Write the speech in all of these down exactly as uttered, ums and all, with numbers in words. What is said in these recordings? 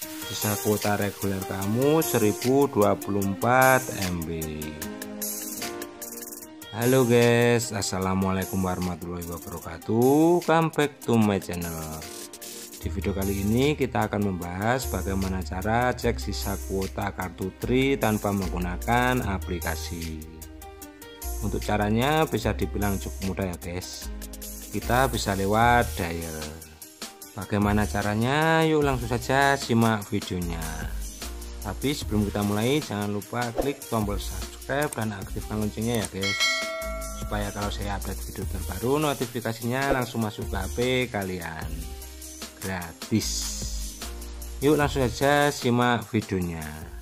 Sisa kuota reguler kamu seribu dua puluh empat M B. Halo guys, assalamualaikum warahmatullahi wabarakatuh. Welcome back to my channel. Di video kali ini kita akan membahas bagaimana cara cek sisa kuota kartu Tri tanpa menggunakan aplikasi. Untuk caranya bisa dibilang cukup mudah ya guys. Kita bisa lewat dial. Bagaimana caranya? Yuk langsung saja simak videonya. Tapi sebelum kita mulai, jangan lupa klik tombol subscribe dan aktifkan loncengnya ya guys, supaya kalau saya update video terbaru notifikasinya langsung masuk ke H P kalian gratis. Yuk langsung saja simak videonya.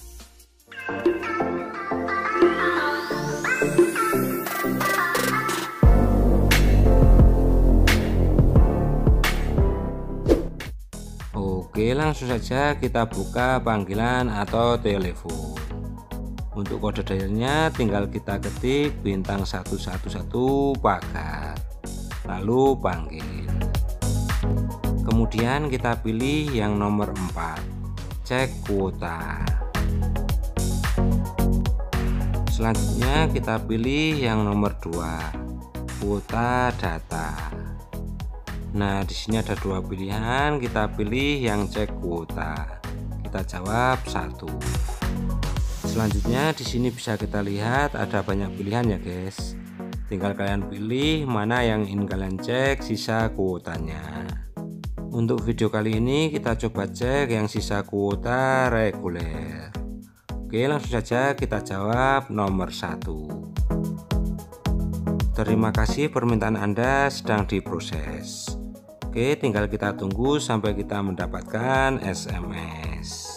Oke, langsung saja kita buka panggilan atau telepon. Untuk kode dialnya tinggal kita ketik bintang satu satu satu pagar, lalu panggil. Kemudian kita pilih yang nomor empat, cek kuota. Selanjutnya kita pilih yang nomor dua, kuota data. Nah, di sini ada dua pilihan, kita pilih yang cek kuota. Kita jawab satu. Selanjutnya di sini bisa kita lihat ada banyak pilihan ya guys. Tinggal kalian pilih mana yang ingin kalian cek sisa kuotanya. Untuk video kali ini kita coba cek yang sisa kuota reguler. Oke, langsung saja kita jawab nomor satu. Terima kasih, permintaan Anda sedang diproses. Oke, tinggal kita tunggu sampai kita mendapatkan S M S.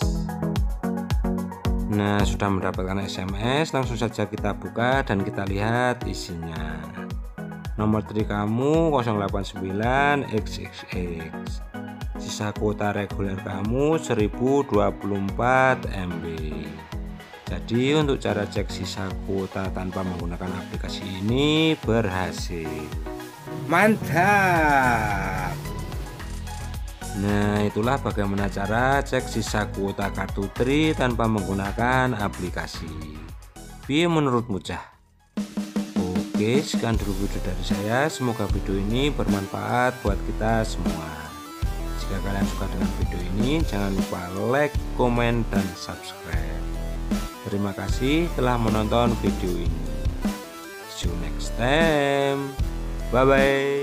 Nah, sudah mendapatkan S M S, langsung saja kita buka dan kita lihat isinya. Nomor Tri kamu nol delapan sembilan X X X. Sisa kuota reguler kamu seribu dua puluh empat M B. Jadi untuk cara cek sisa kuota tanpa menggunakan aplikasi ini berhasil. Mantap. Nah, itulah bagaimana cara cek sisa kuota kartu Tri tanpa menggunakan aplikasi. Piye menurutmu cah? Oke, sekian dulu video dari saya. Semoga video ini bermanfaat buat kita semua. Jika kalian suka dengan video ini, jangan lupa like, komen, dan subscribe. Terima kasih telah menonton video ini. See you next time. Bye bye.